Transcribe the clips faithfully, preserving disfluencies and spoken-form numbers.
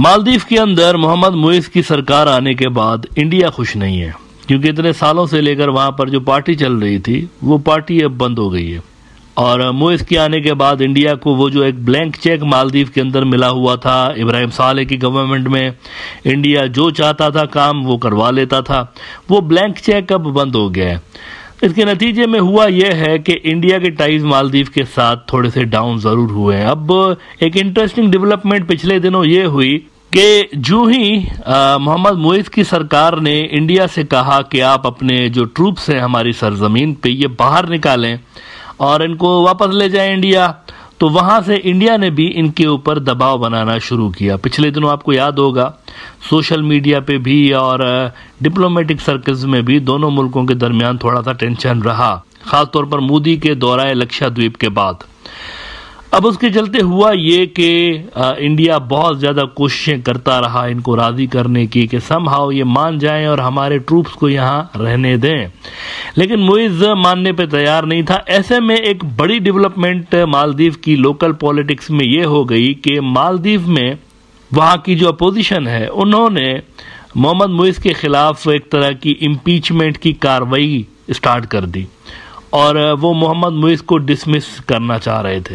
मालदीव के अंदर मोहम्मद मुइज़ की सरकार आने के बाद इंडिया खुश नहीं है, क्योंकि इतने सालों से लेकर वहां पर जो पार्टी चल रही थी वो पार्टी अब बंद हो गई है। और मुइज़ के आने के बाद इंडिया को वो जो एक ब्लैंक चेक मालदीव के अंदर मिला हुआ था इब्राहिम सालेह की गवर्नमेंट में, इंडिया जो चाहता था काम वो करवा लेता था, वो ब्लैंक चेक अब बंद हो गया है। इसके नतीजे में हुआ यह है कि इंडिया के टाइज मालदीव के साथ थोड़े से डाउन जरूर हुए हैं। अब एक इंटरेस्टिंग डेवलपमेंट पिछले दिनों ये हुई कि जो ही मोहम्मद मुइज़ की सरकार ने इंडिया से कहा कि आप अपने जो ट्रूप्स हैं हमारी सरजमीन पे ये बाहर निकालें और इनको वापस ले जाएं इंडिया, तो वहां से इंडिया ने भी इनके ऊपर दबाव बनाना शुरू किया। पिछले दिनों आपको याद होगा सोशल मीडिया पे भी और डिप्लोमेटिक सर्कल्स में भी दोनों मुल्कों के दरमियान थोड़ा सा टेंशन रहा, खासतौर पर मोदी के दौरे लक्षद्वीप के बाद। अब उसके चलते हुआ ये कि इंडिया बहुत ज्यादा कोशिशें करता रहा इनको राजी करने की कि समहाउ ये मान जाएं और हमारे ट्रूप्स को यहाँ रहने दें, लेकिन मुइज़ मानने पे तैयार नहीं था। ऐसे में एक बड़ी डेवलपमेंट मालदीव की लोकल पॉलिटिक्स में ये हो गई कि मालदीव में वहाँ की जो अपोजिशन है उन्होंने मोहम्मद मुइज़ के खिलाफ एक तरह की इम्पीचमेंट की कार्रवाई स्टार्ट कर दी और वो मोहम्मद मुइज़ को डिसमिस करना चाह रहे थे।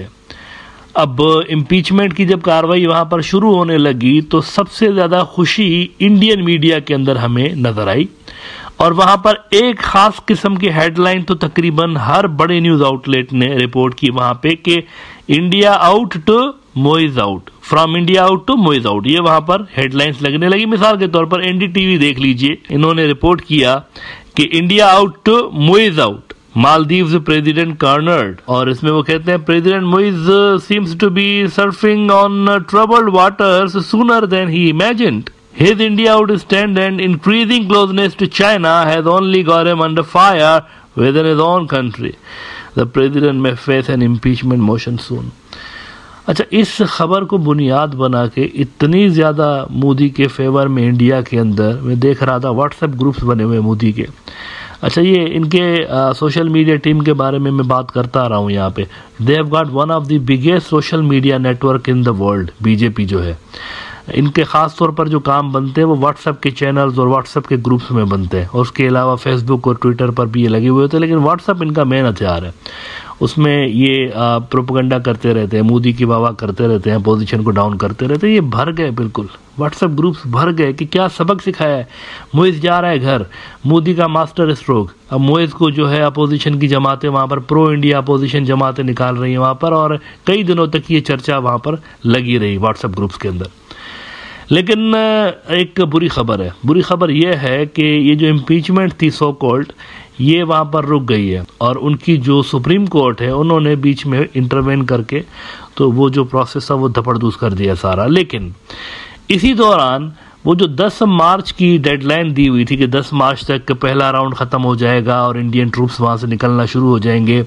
अब इम्पीचमेंट की जब कार्रवाई वहां पर शुरू होने लगी तो सबसे ज्यादा खुशी इंडियन मीडिया के अंदर हमें नजर आई और वहां पर एक खास किस्म की हेडलाइन तो तकरीबन हर बड़े न्यूज आउटलेट ने रिपोर्ट की वहां पे कि India out to Muizzu out, from India out to Muizzu out, ये वहां पर हेडलाइंस लगने लगी। मिसाल के तौर पर एनडीटीवी देख लीजिए, इन्होंने रिपोर्ट किया कि India out to Muizzu out, Maldives president cornered, और इसमें वो कहते हैं president Muizzu seems to be surfing on troubled waters sooner than he imagined. His India out stand and increasing closeness to China has only got him under fire within his own country. The president may face an impeachment motion soon. अच्छा, इस खबर को बुनियाद बना के इतनी ज़्यादा मोदी के फेवर में इंडिया के अंदर मैं देख रहा था व्हाट्सएप ग्रुप्स बने हुए मोदी के। अच्छा, ये इनके सोशल मीडिया टीम के बारे में मैं बात करता रहा हूँ यहाँ पे। They have got one of the biggest social media network in the world. BJP जो है, इनके ख़ास तौर पर जो काम बनते हैं वो व्हाट्सएप के चैनल्स और व्हाट्सएप के ग्रुप्स में बनते हैं, और उसके अलावा फेसबुक और ट्विटर पर भी ये लगे हुए होते हैं। लेकिन व्हाट्सएप इनका मेन हथियार है, उसमें ये प्रोपेगेंडा करते रहते हैं, मोदी की वाह करते रहते हैं, पोजीशन को डाउन करते रहते हैं। ये भर गए, बिल्कुल व्हाट्सएप ग्रुप्स भर गए कि क्या सबक सिखाया है। मुइज़ जा रहा है घर, मोदी का मास्टर स्ट्रोक। अब मुइज़ को जो है अपोजिशन की जमातें वहाँ पर, प्रो इंडिया अपोजिशन जमातें निकाल रही हैं वहाँ पर, और कई दिनों तक ये चर्चा वहाँ पर लगी रही व्हाट्सएप ग्रुप्स के अंदर। लेकिन एक बुरी खबर है, बुरी खबर यह है कि ये जो इम्पीचमेंट थी सो कॉल्ड, ये वहाँ पर रुक गई है, और उनकी जो सुप्रीम कोर्ट है उन्होंने बीच में इंटरवेन करके तो वो जो प्रोसेस था वो धपड़दूस कर दिया सारा। लेकिन इसी दौरान वो जो दस मार्च की डेडलाइन दी हुई थी कि दस मार्च तक पहला राउंड ख़त्म हो जाएगा और इंडियन ट्रूप्स वहाँ से निकलना शुरू हो जाएंगे,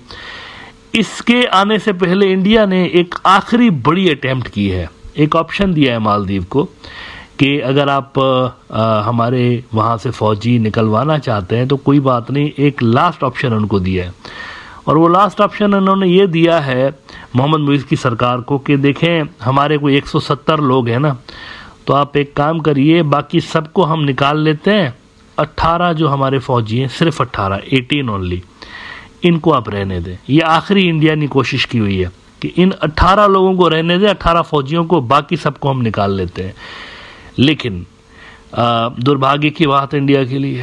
इसके आने से पहले इंडिया ने एक आखिरी बड़ी अटेम्प्ट की है। एक ऑप्शन दिया है मालदीव को कि अगर आप आ, हमारे वहाँ से फौजी निकलवाना चाहते हैं तो कोई बात नहीं, एक लास्ट ऑप्शन उनको दिया है। और वो लास्ट ऑप्शन उन्होंने ये दिया है मोहम्मद मुइज़ की सरकार को कि देखें, हमारे कोई एक सौ सत्तर लोग हैं ना, तो आप एक काम करिए, बाकी सबको हम निकाल लेते हैं, अट्ठारह जो हमारे फौजी हैं, सिर्फ अट्ठारह, अठारह ओनली, इनको आप रहने दें। ये आखिरी इंडिया ने कोशिश की हुई है कि इन अट्ठारह लोगों को रहने दें, अट्ठारह फौजियों को, बाकी सबको हम निकाल लेते हैं। लेकिन दुर्भाग्य की बात इंडिया के लिए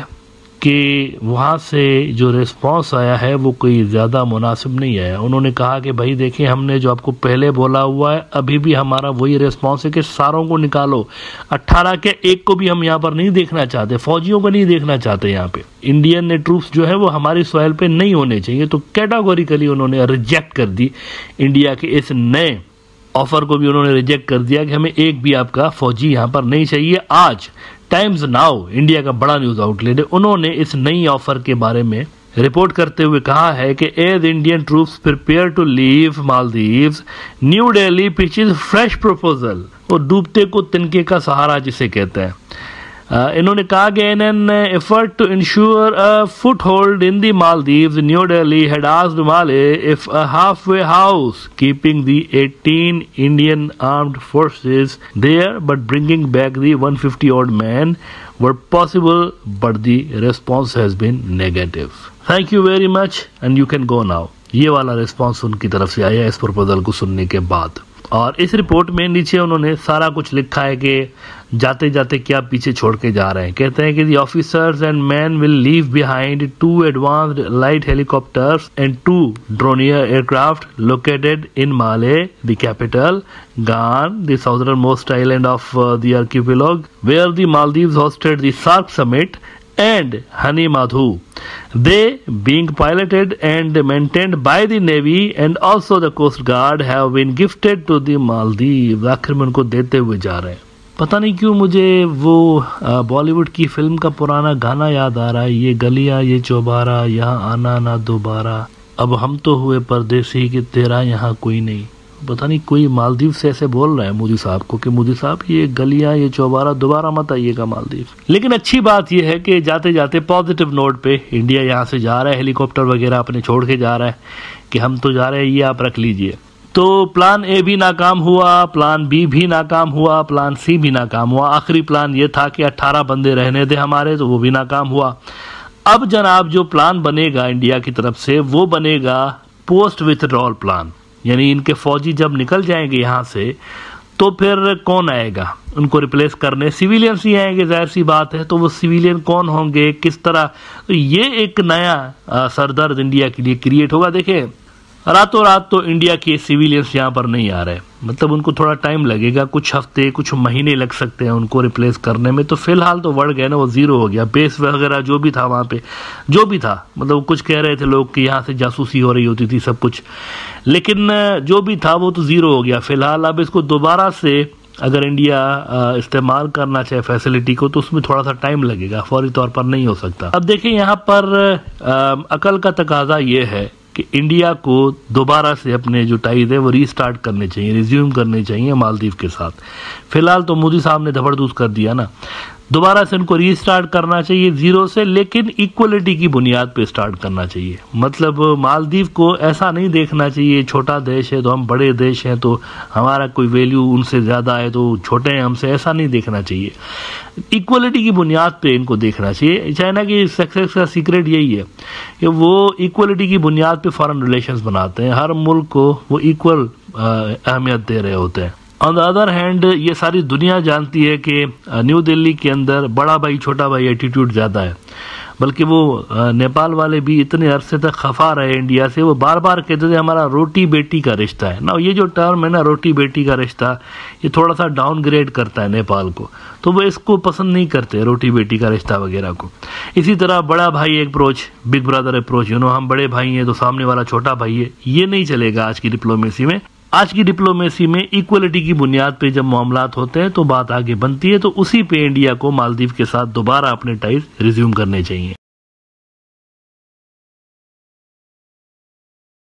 कि वहाँ से जो रिस्पांस आया है वो कोई ज़्यादा मुनासिब नहीं आया। उन्होंने कहा कि भाई देखिए, हमने जो आपको पहले बोला हुआ है, अभी भी हमारा वही रिस्पांस है कि सारों को निकालो, अट्ठारह के एक को भी हम यहाँ पर नहीं देखना चाहते, फौजियों को नहीं देखना चाहते। यहाँ पे इंडियन ने ट्रूप्स जो है वो हमारी सॉइल पे नहीं होने चाहिए। तो कैटेगोरिकली उन्होंने रिजेक्ट कर दी इंडिया के इस नए ऑफर को भी उन्होंने रिजेक्ट कर दिया कि हमें एक भी आपका फौजी यहाँ पर नहीं चाहिए। आज टाइम्स नाउ, इंडिया का बड़ा न्यूज आउटलेट है, उन्होंने इस नई ऑफर के बारे में रिपोर्ट करते हुए कहा है कि as Indian troops prepare to leave Maldives, new Delhi pitches fresh proposal. और डूबते को तिनके का सहारा जिसे कहते हैं, इन्होंने कहा कि in an effort to ensure a foothold in the Maldives, New Delhi had asked Male if a halfway house keeping the eighteen Indian armed forces there but bringing back the one hundred fifty odd men were possible, but the response has been negative. Thank you very much and you can go now. ये वाला response उनकी तरफ से आया इस proposal को सुनने के बाद। और इस रिपोर्ट में नीचे उन्होंने सारा कुछ लिखा है कि जाते जाते क्या पीछे छोड़ के जा रहे हैं। कहते हैं कि the officers and man will leave behind two advanced light helicopters and two Dornier aircraft located in Male the capital Gan, the southern most island of the archipelago where the Maldives hosted the SAARC summit and Honey Madhu. They, being piloted and maintained by the Navy and also the Coast Guard, have been gifted to the Maldives. आखिर में उनको देते हुए जा रहे हैं। पता नहीं क्यों मुझे वो बॉलीवुड की फिल्म का पुराना गाना याद आ रहा है, ये गलियां ये चौबारा यहाँ आना ना दोबारा, अब हम तो हुए परदेसी कि तेरा यहाँ कोई नहीं। पता नहीं कोई मालदीव से ऐसे बोल रहा है मोदी साहब को कि मोदी साहब ये गलियां ये चौबारा दोबारा मत आइएगा मालदीव। लेकिन अच्छी बात यह है कि जाते जाते पॉजिटिव नोट पे इंडिया यहाँ से जा रहा है, हेलीकॉप्टर वगैरह अपने छोड़ के जा रहा है कि हम तो जा रहे हैं, ये आप रख लीजिए। तो प्लान ए भी नाकाम हुआ, प्लान बी भी नाकाम हुआ, प्लान सी भी नाकाम हुआ। आखिरी प्लान ये था कि अट्ठारह बंदे रहने दे हमारे, तो वो भी नाकाम हुआ। अब जनाब जो प्लान बनेगा इंडिया की तरफ से वो बनेगा पोस्ट विथड्रॉल प्लान, यानी इनके फौजी जब निकल जाएंगे यहाँ से तो फिर कौन आएगा उनको रिप्लेस करने? सिविलियंस ही आएंगे, जाहिर सी बात है। तो वो सिविलियन कौन होंगे, किस तरह? तो ये एक नया सरदर्द इंडिया के लिए क्रिएट होगा। देखिए रातों रात तो इंडिया के सिविलियंस यहाँ पर नहीं आ रहे, मतलब उनको थोड़ा टाइम लगेगा, कुछ हफ्ते कुछ महीने लग सकते हैं उनको रिप्लेस करने में। तो फिलहाल तो बढ़ गया ना, वो जीरो हो गया। बेस वगैरह जो भी था वहाँ पे जो भी था, मतलब कुछ कह रहे थे लोग कि यहाँ से जासूसी हो रही होती थी सब कुछ, लेकिन जो भी था वो तो जीरो हो गया फिलहाल। अब इसको दोबारा से अगर इंडिया इस्तेमाल करना चाहे फैसिलिटी को तो उसमें थोड़ा सा टाइम लगेगा, फौरी तौर पर नहीं हो सकता। अब देखिए यहाँ पर अकल का तकाजा ये है कि इंडिया को दोबारा से अपने जो टाइज है वो रीस्टार्ट करने चाहिए, रिज्यूम करने चाहिए मालदीव के साथ। फिलहाल तो मोदी साहब ने जबरदस्त कर दिया ना, दोबारा से उनको रीस्टार्ट करना चाहिए जीरो से, लेकिन इक्वलिटी की बुनियाद पे स्टार्ट करना चाहिए। मतलब मालदीव को ऐसा नहीं देखना चाहिए छोटा देश है तो हम बड़े देश हैं तो हमारा कोई वैल्यू उनसे ज़्यादा है तो छोटे हैं हमसे, ऐसा नहीं देखना चाहिए। इक्वलिटी की बुनियाद पे इनको देखना चाहिए। चाइना की सक्सेस का सीक्रेट यही है कि वो इक्वलिटी की बुनियाद पे फॉरेन रिलेशंस बनाते हैं, हर मुल्क को वो इक्वल अहमियत दे रहे होते हैं। ऑन द अदर हैंड ये सारी दुनिया जानती है कि न्यू दिल्ली के अंदर बड़ा भाई छोटा भाई एटीट्यूड ज़्यादा है, बल्कि वो नेपाल वाले भी इतने अरसे तक खफा रहे इंडिया से, वो बार बार कहते थे हमारा रोटी बेटी का रिश्ता है ना। ये जो टर्म है ना रोटी बेटी का रिश्ता, ये थोड़ा सा डाउनग्रेड करता है नेपाल को, तो वो इसको पसंद नहीं करते रोटी बेटी का रिश्ता वगैरह को। इसी तरह बड़ा भाई approach, big brother approach, you know हम बड़े भाई हैं तो सामने वाला छोटा भाई है, ये नहीं चलेगा आज की डिप्लोमेसी में। आज की डिप्लोमेसी में इक्वलिटी की बुनियाद पे जब मामलात होते हैं तो बात आगे बनती है। तो उसी पे इंडिया को मालदीव के साथ दोबारा अपने टाइज रिज्यूम करने चाहिए।